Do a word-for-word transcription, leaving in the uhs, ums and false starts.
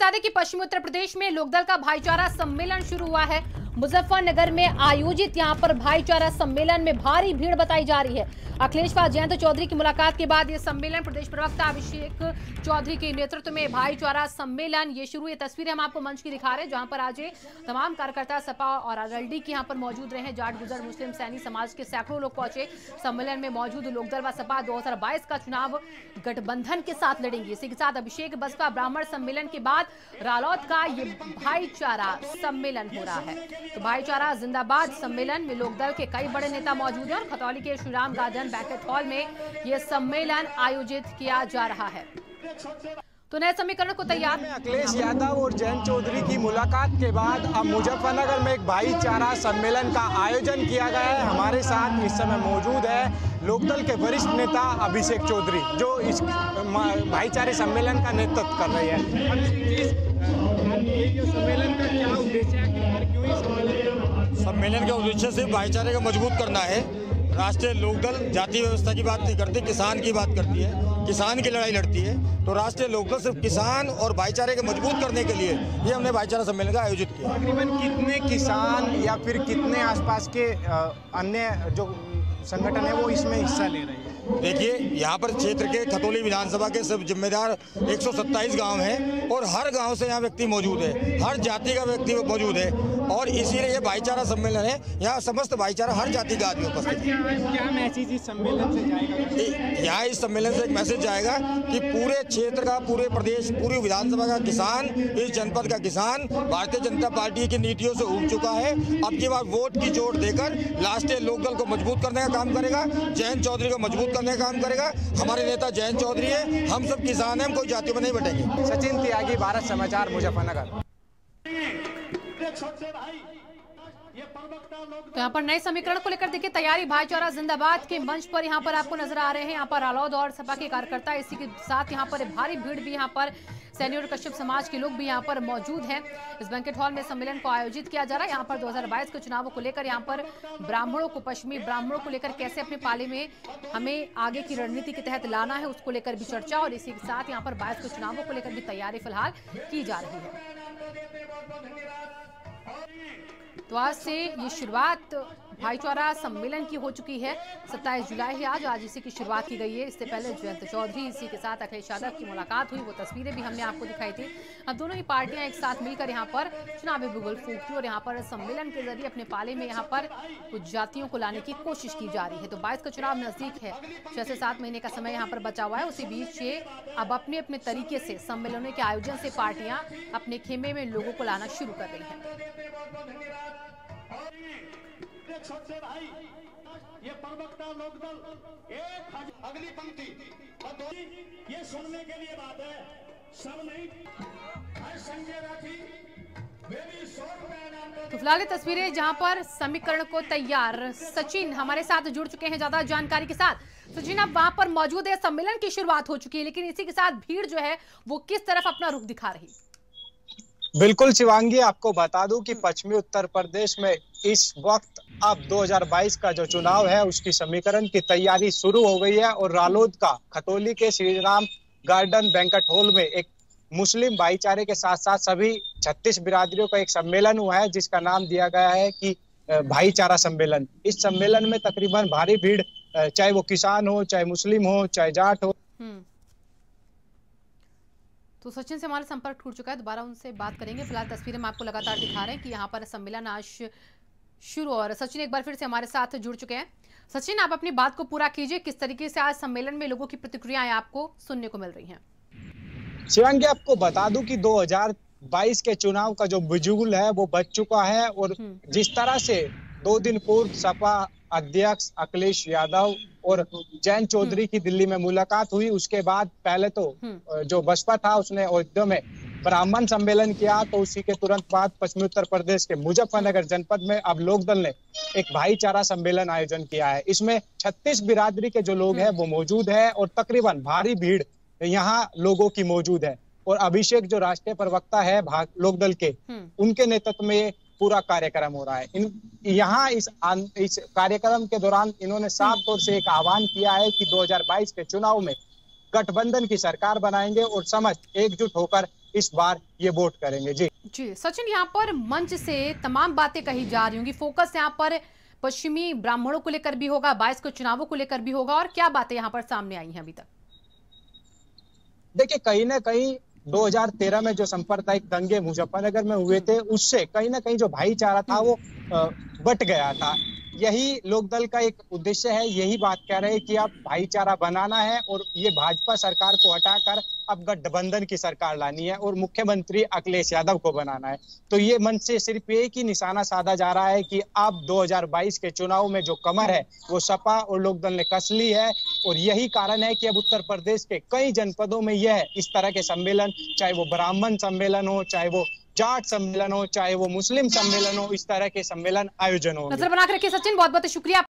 बता दें कि पश्चिमी उत्तर प्रदेश में लोकदल का भाईचारा सम्मेलन शुरू हुआ है। मुजफ्फरनगर में आयोजित यहां पर भाईचारा सम्मेलन में भारी भीड़ बताई जा रही है। अखिलेश व जयंत चौधरी की मुलाकात के बाद यह सम्मेलन प्रदेश प्रवक्ता अभिषेक चौधरी के नेतृत्व में भाईचारा सम्मेलन ये शुरू। ये तस्वीरें हम आपको मंच की दिखा रहे हैं, जहां पर आज तमाम कार्यकर्ता सपा और आरएलडी के यहां पर मौजूद रहे। जाट गुजर मुस्लिम सैनी समाज के सैकड़ों लोग पहुंचे। सम्मेलन में मौजूद लोकदल व सपा दो हजार बाईस का चुनाव गठबंधन के साथ लड़ेंगे। इसी के साथ अभिषेक बसपा ब्राह्मण सम्मेलन के बाद रालौद का ये भाईचारा सम्मेलन हो रहा है। तो भाईचारा जिंदाबाद सम्मेलन में लोकदल के कई बड़े नेता मौजूद हैं और खतौली के श्रीराम गार्डन बैंकेट हॉल में यह सम्मेलन आयोजित किया जा रहा है। तो नए समीकरण को तैयार अखिलेश यादव और जयंत चौधरी की मुलाकात के बाद अब मुजफ्फरनगर में एक भाईचारा सम्मेलन का आयोजन किया गया है। हमारे साथ इस समय मौजूद है लोकदल के वरिष्ठ नेता अभिषेक चौधरी, जो इस भाईचारे सम्मेलन का नेतृत्व कर रहे हैं। सम्मेलन का क्या उद्देश्य है? क्यों इस सम्मेलन सम्मेलन का उद्देश्य सिर्फ भाईचारे को मजबूत करना है। राष्ट्रीय लोकदल जाति व्यवस्था की बात नहीं करती, किसान की बात करती है, किसान की लड़ाई लड़ती है। तो राष्ट्रीय लोकदल सिर्फ किसान और भाईचारे को मजबूत करने के लिए ये हमने भाईचारा सम्मेलन का आयोजित किया। तकरीबन कितने किसान या फिर कितने आसपास के अन्य जो संगठन है वो इसमें हिस्सा ले रहे हैं? देखिए, यहाँ पर क्षेत्र के खतौली विधानसभा के सब जिम्मेदार एक सौ सत्ताईस गाँव हैं और हर गांव से यहाँ व्यक्ति मौजूद है, हर जाति का व्यक्ति मौजूद है और इसीलिए ये भाईचारा सम्मेलन है। यहाँ समस्त भाईचारा हर जाति का आदमी उपस्थित है। क्या मैसेज इस सम्मेलन से जाएगा? यहाँ इस सम्मेलन से एक मैसेज जाएगा कि पूरे क्षेत्र का, पूरे प्रदेश, पूरी विधानसभा का किसान, इस जनपद का किसान भारतीय जनता पार्टी की नीतियों से उब चुका है। अब की बार वोट की चोट देकर राष्ट्रीय लोकदल को मजबूत करने का काम करेगा, जयंत चौधरी को मजबूत करने का काम करेगा। हमारे नेता जयंत चौधरी है, हम सब किसान हैं, हम कोई जाति में नहीं बटेंगे। सचिन त्यागी, भारत समाचार, मुजफ्फरनगर। तो यहाँ पर नए समीकरण को लेकर देखिए तैयारी भाईचारा जिंदाबाद के मंच पर यहाँ पर आपको नजर आ रहे हैं। यहाँ पर रालौद और सपा के कार्यकर्ता, इसी के साथ यहाँ पर भारी भीड़ भी, यहाँ पर सैनी और कश्यप समाज के लोग भी यहाँ पर मौजूद हैं। इस बैंकेट हॉल में सम्मेलन को आयोजित किया जा रहा है। यहाँ पर दो हजार बाईस के चुनावों को लेकर यहाँ पर ब्राह्मणों को, पश्चिमी ब्राह्मणों को लेकर कैसे अपने पाले में हमें आगे की रणनीति के तहत लाना है, उसको लेकर भी चर्चा और इसी के साथ यहाँ पर बाईस के चुनावों को लेकर भी तैयारी फिलहाल की जा रही है। तो आज से ये शुरुआत भाईचारा सम्मेलन की हो चुकी है। सत्ताईस जुलाई है आज, आज इसी की शुरुआत की गई है। इससे पहले जयंत चौधरी, इसी के साथ अखिलेश यादव की मुलाकात हुई, वो तस्वीरें भी हमने आपको दिखाई थी। अब दोनों ही पार्टियां एक साथ मिलकर यहाँ पर चुनावी बुगल फूंकती और यहाँ पर सम्मेलन के जरिए अपने पाले में यहाँ पर कुछ जातियों को लाने की कोशिश की जा रही है। तो बाईस का चुनाव नजदीक है, छह से सात महीने का समय यहाँ पर बचा हुआ है। उसी बीच ये अब अपने अपने तरीके से सम्मेलनों के आयोजन से पार्टियां अपने खेमे में लोगों को लाना शुरू कर रही है। छोटे भाई, ये प्रवक्ता लोकदल एक अगली पंक्ति ये सुनने के लिए बात है, सब नहीं संजय राठी। तो फिलहाल तस्वीरें जहां पर समीकरण को तैयार सचिन हमारे साथ जुड़ चुके हैं ज्यादा जानकारी के साथ। सचिन, अब वहां पर मौजूद है, सम्मेलन की शुरुआत हो चुकी है, लेकिन इसी के साथ भीड़ जो है वो किस तरफ अपना रुख दिखा रही? बिल्कुल शिवांगी, आपको बता दूं कि पश्चिमी उत्तर प्रदेश में इस वक्त अब दो हजार बाईस का जो चुनाव है उसकी समीकरण की तैयारी शुरू हो गई है और रालोद का खतौली के श्रीराम गार्डन बैंकेट हॉल में एक मुस्लिम भाईचारे के साथ साथ सभी छत्तीस बिरादरियों का एक सम्मेलन हुआ है, जिसका नाम दिया गया है कि भाईचारा सम्मेलन। इस सम्मेलन में तकरीबन भारी भीड़, चाहे वो किसान हो, चाहे मुस्लिम हो, चाहे जाट हो। तो सचिन से हमारा संपर्क टूट चुका है, दोबारा उनसे बात करेंगे। फिलहाल तस्वीरें हम आपको लगातार दिखा रहे हैं कि यहाँ पर सम्मेलन आज शुरू, और सचिन एक बार फिर से हमारे साथ जुड़ चुके हैं। सचिन, आप अपनी बात को पूरा कीजिए, किस तरीके से आज सम्मेलन में लोगों की प्रतिक्रियाएं आपको सुनने को मिल रही हैं? शिवांगी, आपको बता दूं कि दो हजार बाईस के चुनाव का जो बिजुल है वो बच चुका है और जिस तरह से दो दिन पूर्व सपा अध्यक्ष अखिलेश यादव और जयंत चौधरी की दिल्ली में मुलाकात हुई, उसके बाद पहले तो जो बसपा था उसने अयोध्या में ब्राह्मण सम्मेलन किया, तो उसी के तुरंत बाद पश्चिमी उत्तर प्रदेश के मुजफ्फरनगर जनपद में अब लोकदल ने एक भाईचारा सम्मेलन आयोजन किया है। इसमें छत्तीस बिरादरी के जो लोग हैं वो मौजूद है और तकरीबन भारी भीड़ यहाँ लोगों की मौजूद है और अभिषेक जो राष्ट्रीय प्रवक्ता है लोकदल के, उनके नेतृत्व में पूरा कार्यक्रम हो रहा है। इन यहाँ इस इस कार्यक्रम के दौरान इन्होंने साफ तौर से एक आह्वान किया है कि दो हजार बाईस के चुनाव में गठबंधन की सरकार बनाएंगे और समझ एकजुट होकर इस बार ये वोट करेंगे। जी जी सचिन, यहाँ पर मंच से तमाम बातें कही जा रही होंगी, फोकस यहाँ पर पश्चिमी ब्राह्मणों को लेकर भी होगा, बाईस के चुनावों को लेकर भी होगा, और क्या बातें यहाँ पर सामने आई हैं अभी तक? देखिए, कहीं ना कहीं दो हज़ार तेरह में जो सांप्रदायिक दंगे मुजफ्फरनगर में हुए थे, उससे कहीं ना कहीं जो भाईचारा था वो बट गया था। यही लोकदल का एक उद्देश्य है, यही बात कह रहे हैं कि अब भाईचारा बनाना है और ये भाजपा सरकार को हटाकर अब गठबंधन की सरकार लानी है और मुख्यमंत्री अखिलेश यादव को बनाना है। तो ये मन से सिर्फ एक ही निशाना साधा जा रहा है कि अब दो हज़ार बाईस के चुनाव में जो कमर है वो सपा और लोकदल ने कस ली है, और यही कारण है कि अब उत्तर प्रदेश के कई जनपदों में यह इस तरह के सम्मेलन, चाहे वो ब्राह्मण सम्मेलन हो, चाहे वो जाट सम्मेलन हो, चाहे वो मुस्लिम सम्मेलन हो, इस तरह के सम्मेलन आयोजन हो। नजर बना के रखिए सचिन, बहुत बहुत शुक्रिया।